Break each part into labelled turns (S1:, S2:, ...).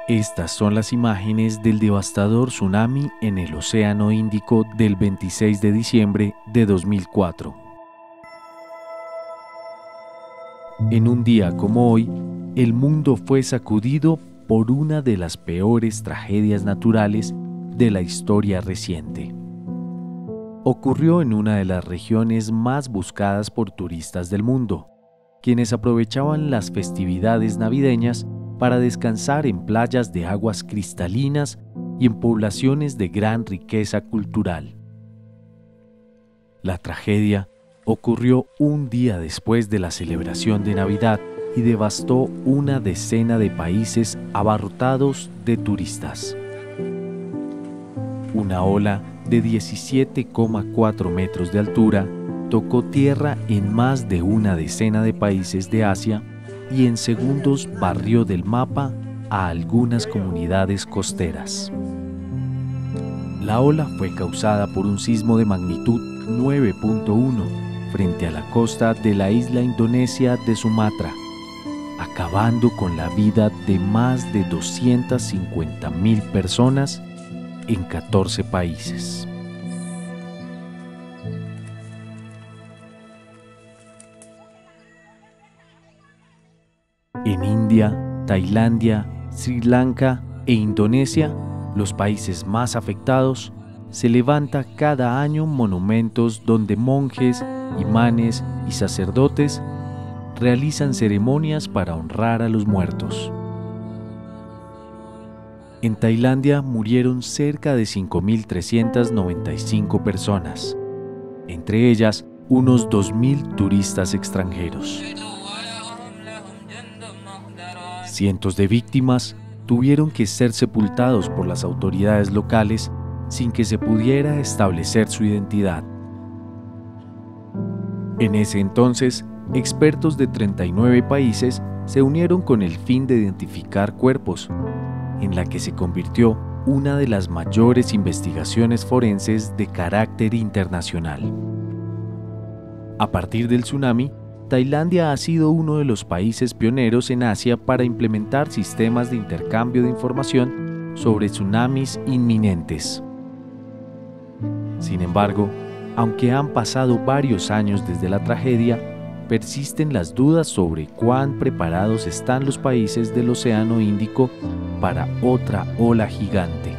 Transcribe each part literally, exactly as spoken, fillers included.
S1: Estas son las imágenes del devastador tsunami en el Océano Índico del veintiséis de diciembre de dos mil cuatro. En un día como hoy, el mundo fue sacudido por una de las peores tragedias naturales de la historia reciente. Ocurrió en una de las regiones más buscadas por turistas del mundo, quienes aprovechaban las festividades navideñas para descansar en playas de aguas cristalinas y en poblaciones de gran riqueza cultural. La tragedia ocurrió un día después de la celebración de Navidad y devastó una decena de países abarrotados de turistas. Una ola de diecisiete coma cuatro metros de altura tocó tierra en más de una decena de países de Asia y en segundos barrió del mapa a algunas comunidades costeras. La ola fue causada por un sismo de magnitud nueve punto uno frente a la costa de la isla indonesia de Sumatra, acabando con la vida de más de doscientas cincuenta mil personas en catorce países. En India, Tailandia, Sri Lanka e Indonesia, los países más afectados, se levanta cada año monumentos donde monjes, imanes y sacerdotes realizan ceremonias para honrar a los muertos. En Tailandia murieron cerca de cinco mil trescientas noventa y cinco personas, entre ellas unos dos mil turistas extranjeros. Cientos de víctimas tuvieron que ser sepultados por las autoridades locales sin que se pudiera establecer su identidad. En ese entonces, expertos de treinta y nueve países se unieron con el fin de identificar cuerpos, en la que se convirtió una de las mayores investigaciones forenses de carácter internacional. A partir del tsunami, Tailandia ha sido uno de los países pioneros en Asia para implementar sistemas de intercambio de información sobre tsunamis inminentes. Sin embargo, aunque han pasado varios años desde la tragedia, persisten las dudas sobre cuán preparados están los países del Océano Índico para otra ola gigante.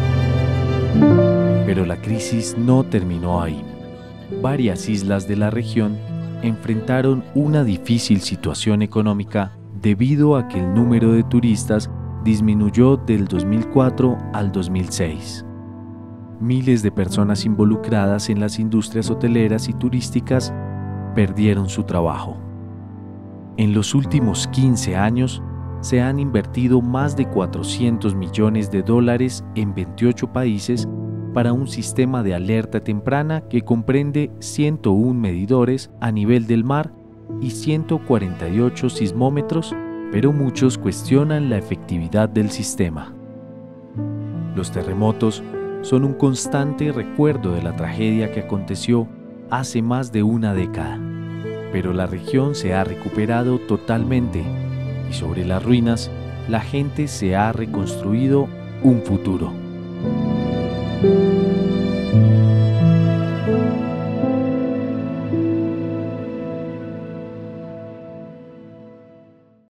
S1: Pero la crisis no terminó ahí. Varias islas de la región enfrentaron una difícil situación económica debido a que el número de turistas disminuyó del dos mil cuatro al dos mil seis. Miles de personas involucradas en las industrias hoteleras y turísticas perdieron su trabajo. En los últimos quince años, se han invertido más de cuatrocientos millones de dólares en veintiocho países para un sistema de alerta temprana que comprende ciento uno medidores a nivel del mar y ciento cuarenta y ocho sismómetros, pero muchos cuestionan la efectividad del sistema. Los terremotos son un constante recuerdo de la tragedia que aconteció hace más de una década, pero la región se ha recuperado totalmente y sobre las ruinas la gente se ha reconstruido un futuro.